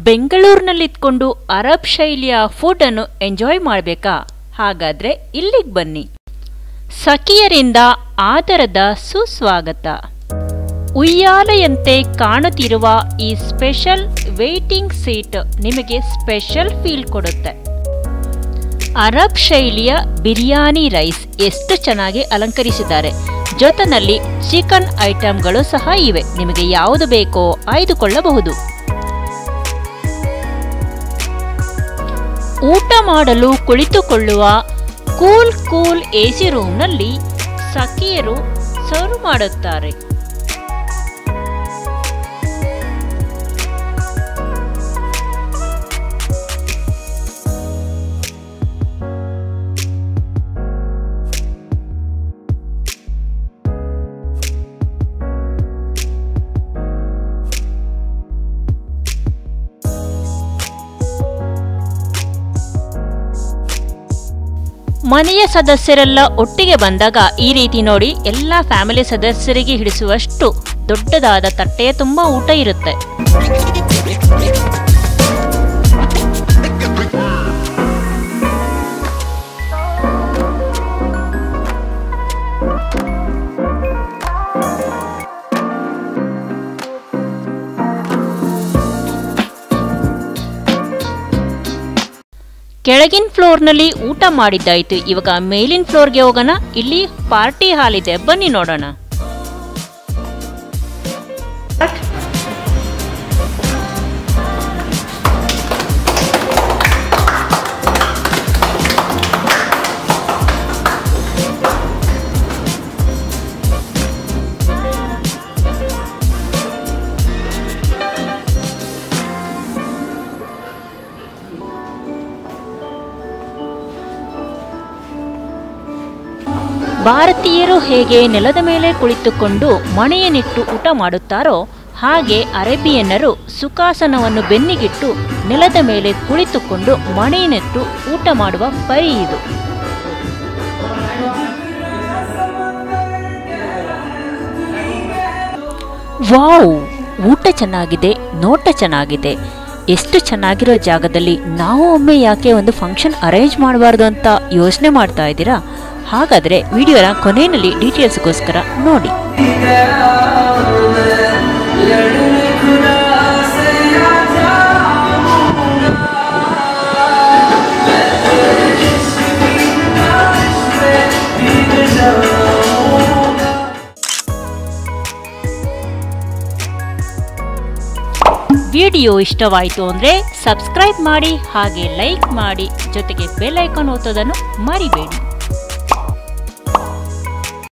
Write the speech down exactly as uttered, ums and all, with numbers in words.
ಬೆಂಗಳೂರಿನಲ್ಲಿದ್ಕೊಂಡು Arab ಶೈಲಿಯ food ಅನ್ನು enjoy ಮಾಡಬೇಕಾ? ಹಾಗಾದ್ರೆ ಇಲ್ಲಿಗೆ ಬನ್ನಿ. ಸಖಿಯರಿಂದ ಆದರದ ಸುಸ್ವಾಗತ. ಉಯ್ಯಾಲೆಯಂತೆ ಕಾಣುತ್ತಿರುವ ಈ ಸ್ಪೆಷಲ್ ವೇಟಿಂಗ್ ಸೀಟ್ ನಿಮಗೆ ಸ್ಪೆಷಲ್ ಫೀಲ್ ಕೊಡುತ್ತೆ. ಅರಬ್ ಶೈಲಿಯ ಬಿರಿಯಾನಿ ರೈಸ್ ಎಷ್ಟು ಚೆನ್ನಾಗಿ ಅಲಂಕರಿಸಿದ್ದಾರೆ. ಜೊತೆನಲ್ಲಿ ಚಿಕನ್ ಐಟಂಗಳು ಸಹ ಇವೆ. ನಿಮಗೆ ಯಾವುದು ಬೇಕೋ ಆಯ್ದುಕೊಳ್ಳಬಹುದು. ಊಟ ಮಾಡಲು ಕುಳಿತುಕೊಳ್ಳುವ ಕೂಲ್ ಕೂಲ್ ಎಸಿ ರೂಮ್ನಲ್ಲಿ ಸಖಿಯರು ಸರ್ವ್ ಮಾಡುತ್ತಾರೆ. ಮನೆಯ ಸದಸ್ಯರೆಲ್ಲ ಒಟ್ಟಿಗೆ ಬಂದಾಗ ಈ ರೀತಿ ನೋಡಿ, ಎಲ್ಲ ಫ್ಯಾಮಿಲಿ ಸದಸ್ಯರಿಗೆ ಹಿಡಿಸುವಷ್ಟು ದೊಡ್ಡದಾದ ತಟ್ಟೆಯ ತುಂಬ ಊಟ ಇರುತ್ತೆ. ಕೆಳಗಿನ ಫ್ಲೋರ್ನಲ್ಲಿ ಊಟ ಮಾಡಿದ್ದಾಯ್ತು. ಇವಾಗ ಮೇಲಿನ ಫ್ಲೋರ್ಗೆ ಹೋಗೋಣ. ಇಲ್ಲಿ ಪಾರ್ಟಿ ಹಾಲ್ ಇದೆ, ಬನ್ನಿ ನೋಡೋಣ. ಭಾರತೀಯರು ಹೇಗೆ ನೆಲದ ಮೇಲೆ ಕುಳಿತುಕೊಂಡು ಮಣೆಯನ್ನಿಟ್ಟು ಊಟ ಮಾಡುತ್ತಾರೋ ಹಾಗೆ ಅರೇಬಿಯನ್ನರು ಸುಖಾಸನವನ್ನು ಬೆನ್ನಿಗಿಟ್ಟು ನೆಲದ ಮೇಲೆ ಕುಳಿತುಕೊಂಡು ಮಣೆಯನ್ನಿಟ್ಟು ಊಟ ಮಾಡುವ ಪರಿ ಇದು. ವಾವ್, ಊಟ ಚೆನ್ನಾಗಿದೆ, ನೋಟ ಚೆನ್ನಾಗಿದೆ. ಎಷ್ಟು ಚೆನ್ನಾಗಿರೋ ಜಾಗದಲ್ಲಿ ನಾವು ಒಮ್ಮೆ ಯಾಕೆ ಒಂದು ಫಂಕ್ಷನ್ ಅರೇಂಜ್ ಮಾಡಬಾರ್ದು ಅಂತ ಯೋಚನೆ ಮಾಡ್ತಾ ಇದ್ದೀರಾ? ಹಾಗಾದರೆ ವಿಡಿಯೋನ ಕೊನೆಯಲ್ಲಿ ಡೀಟೇಲ್ಸ್ಗೋಸ್ಕರ ನೋಡಿ. ವಿಡಿಯೋ ಇಷ್ಟವಾಯಿತು ಅಂದರೆ ಸಬ್ಸ್ಕ್ರೈಬ್ ಮಾಡಿ, ಹಾಗೆ ಲೈಕ್ ಮಾಡಿ, ಜೊತೆಗೆ ಬೆಲ್ ಐಕಾನ್ ಒತ್ತೋದನ್ನು ಮರಿಬೇಡಿ.